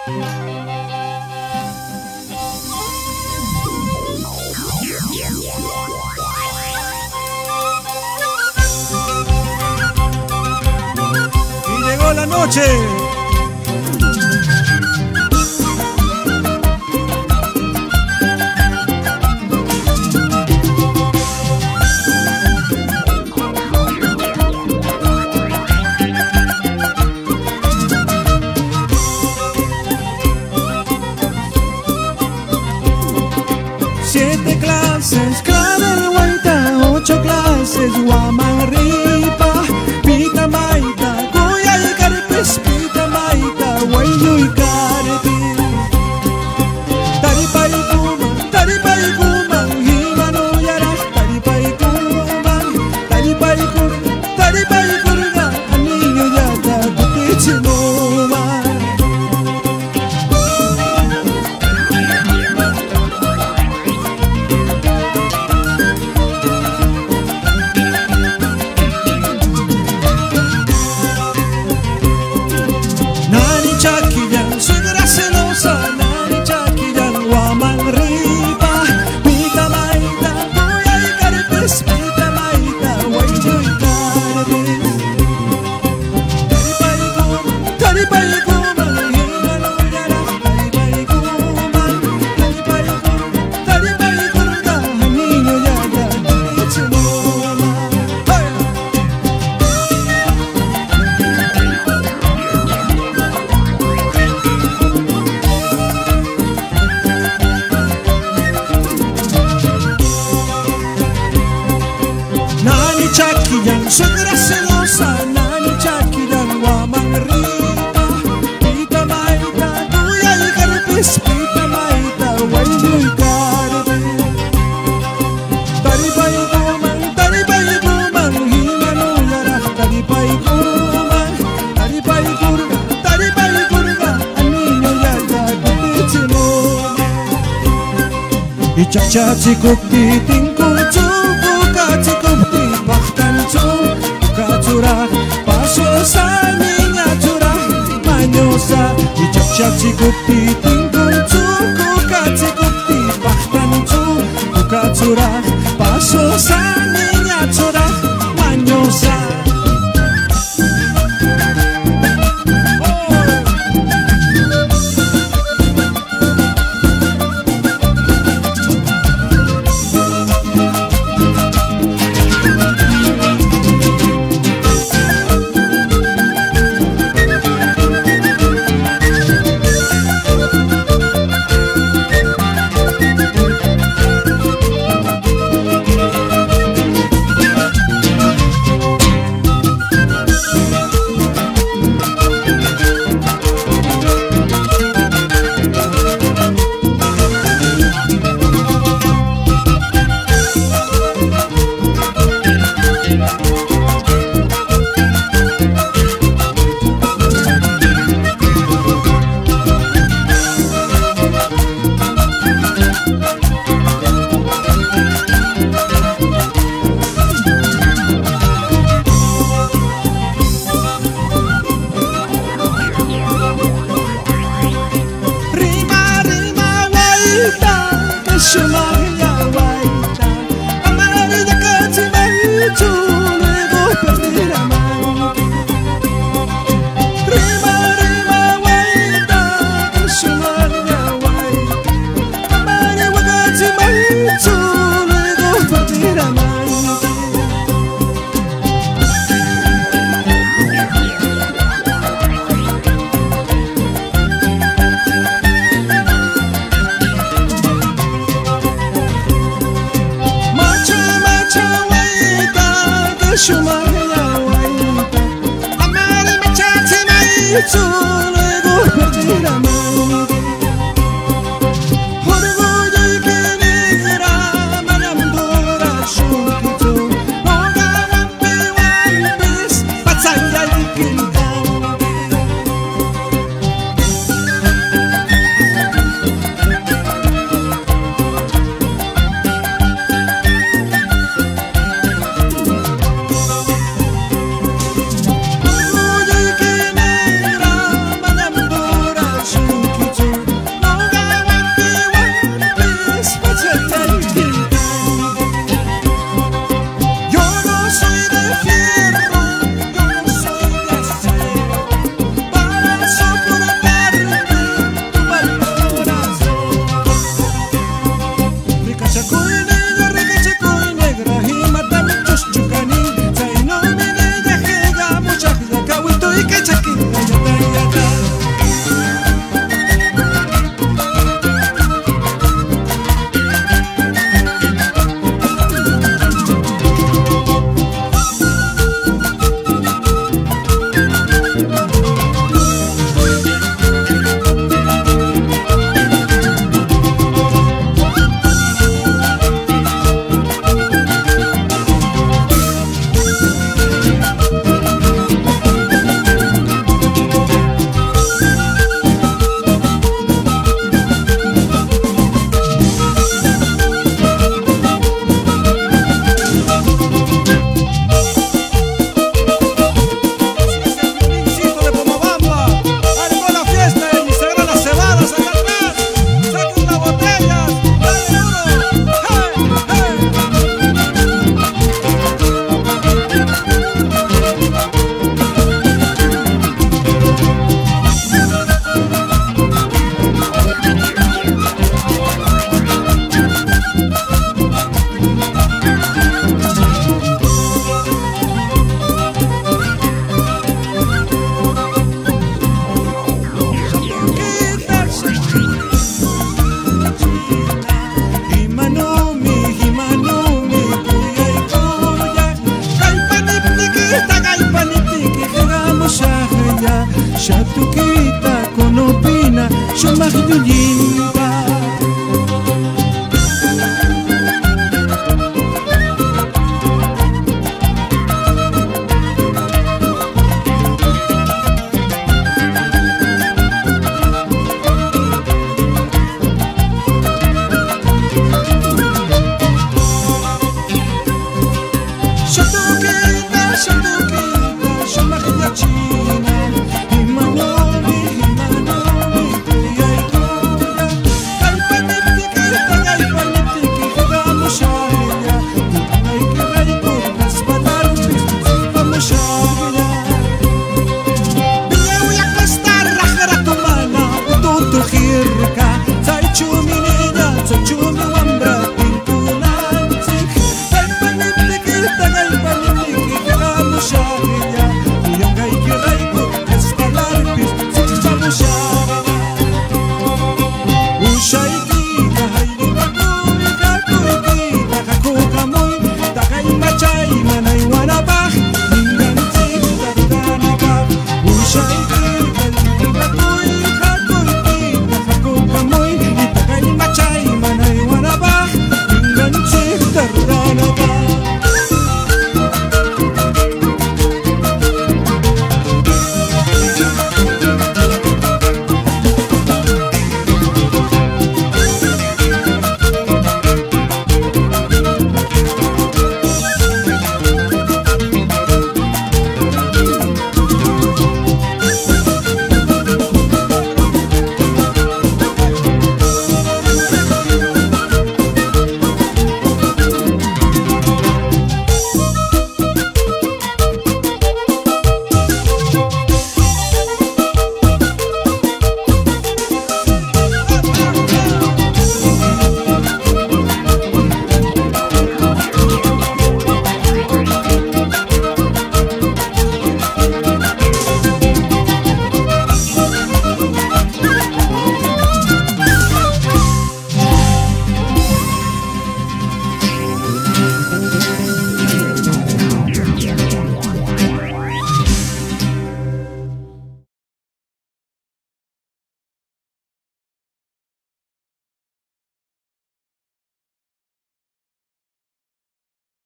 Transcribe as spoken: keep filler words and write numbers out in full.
Y llegó la noche. Siete clases, clave guaita, ocho clases, guamarripa, pita maita, cuya y carpes, pita maita, guayo y carpi. Taripa y kuma, taripa y kuma, himano yaras, taripa y kuma, taripa y kurga, taripa y kurga, aniño yata, kutichimuma. Chaquillan, suegra celosa, nani chaquillan, guamanripa, pita maita, cuya y carpes, pita maita, guayo y carpes. Taripa y kuma, taripa y kuma, himano yara, taripa y kuma, taripa y kuma, taripa y kurga, niño yara, kutichimuma. Nani chaquillan, suegra celosa, nani chaquillan, guamanripa, pita maita, cuya y carpes, pita maita, guayo y carpes. Taripa y kuma, taripa y kuma, himano yara, taripa y kuma, taripa y kurga, taripa y kurga, aniño yara, kutichimuma. Y chacha chikukti tingkuchu, kachikukti baktanchu, kachurah, paso sa niña churah, mañosa. Y chacha chikukti tingkuchu, kachikukti baktanchu, kachurah, paso sa niña churah, mañosa. Shumaya waita, amarilla kachimaichu, luego perdí la mano. Rima, rima waita, shumaya waita, amarilla kachimaichu, luego perdí la mano. Shumaya waita, amare machachi maichu, luego perdí la mano.